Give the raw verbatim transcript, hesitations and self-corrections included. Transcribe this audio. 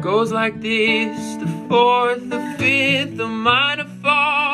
goes like this: the fourth, the fifth, the minor fall.